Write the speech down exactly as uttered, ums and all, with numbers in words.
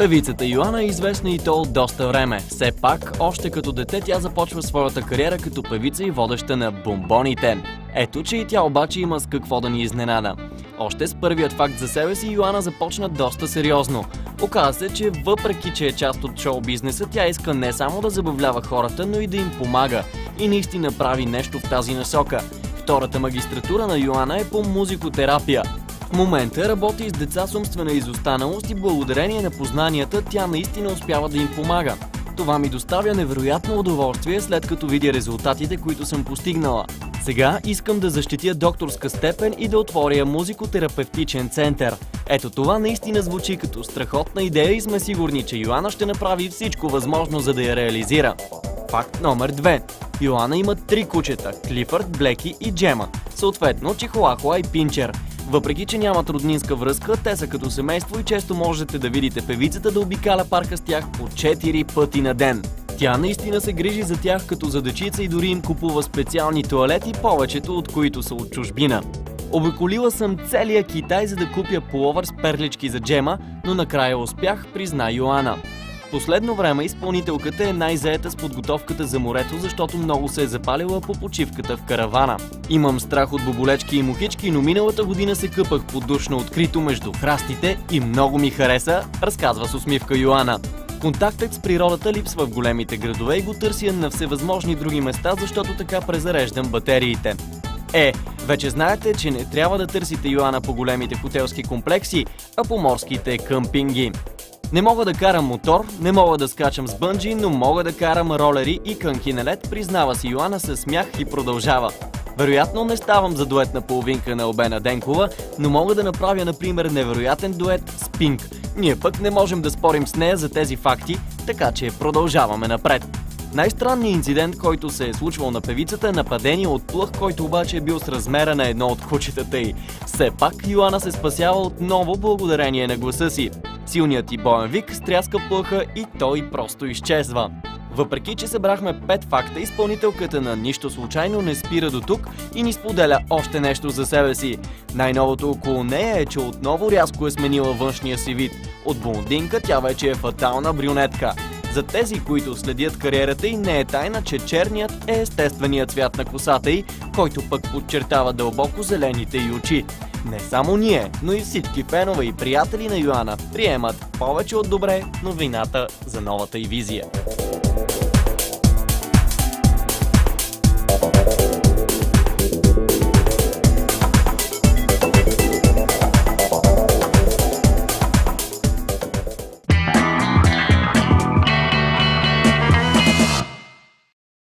Певицата Йоана е известна и то от доста време. Все пак, още като дете тя започва своята кариера като певица и водеща на Бонбоните. Ето, че и тя обаче има с какво да ни изненада. Още с първият факт за себе си Йоана започна доста сериозно. Оказа се, че въпреки че е част от шоу-бизнеса, тя иска не само да забавлява хората, но и да им помага. И наистина прави нещо в тази насока. Втората магистратура на Йоана е по музикотерапия. В момента работи с деца с умствена изостаналост и благодарение на познанията тя наистина успява да им помага. Това ми доставя невероятно удоволствие, след като видя резултатите, които съм постигнала. Сега искам да защитя докторска степен и да отворя музикотерапевтичен център. Ето това наистина звучи като страхотна идея и сме сигурни, че Йоана ще направи всичко възможно, за да я реализира. Факт номер две. Йоана има три кучета – Клифърд, Блеки и Джема. Съответно Чихуахуа и Пинчер. Въпреки че нямат роднинска връзка, те са като семейство и често можете да видите певицата да обикаля парка с тях по четири пъти на ден. Тя наистина се грижи за тях като за дечица и дори им купува специални тоалети, повечето от които са от чужбина. Обиколила съм целия Китай, за да купя пуловър с перлички за Джема, но накрая успях, призна Йоана. В последно време изпълнителката е най-заета с подготовката за морето, защото много се е запалила по почивката в каравана. Имам страх от боболечки и мухички, но миналата година се къпах под душ на открито между храстите и много ми хареса, разказва с усмивка Йоана. Контактът с природата липсва в големите градове и го търся на всевъзможни други места, защото така презареждам батериите. Е, вече знаете, че не трябва да търсите Йоана по големите хотелски комплекси, а по морските къмпинги. Не мога да карам мотор, не мога да скачам с бънджи, но мога да карам ролери и кънки на лед, признава си Йоана със смях и продължава. Вероятно не ставам за дуетна половинка на Обена Денкова, но мога да направя, например, невероятен дует с Пинк. Ние пък не можем да спорим с нея за тези факти, така че продължаваме напред. Най-странният инцидент, който се е случвал на певицата, е нападение от плъх, който обаче е бил с размера на едно от кучетата й. Все пак Йоана се спасява отново благодарение на гласа си. Силният и боен вик стряска плъха и той просто изчезва. Въпреки че събрахме пет факта, изпълнителката на Нищо случайно не спира до тук и ни споделя още нещо за себе си. Най-новото около нея е, че отново рязко е сменила външния си вид. От блондинка тя вече е фатална брюнетка. За тези, които следят кариерата й, не е тайна, че черният е естественият цвят на косата й, който пък подчертава дълбоко зелените й очи. Не само ние, но и всички фенове и приятели на Йоана приемат повече от добре новината за новата й визия.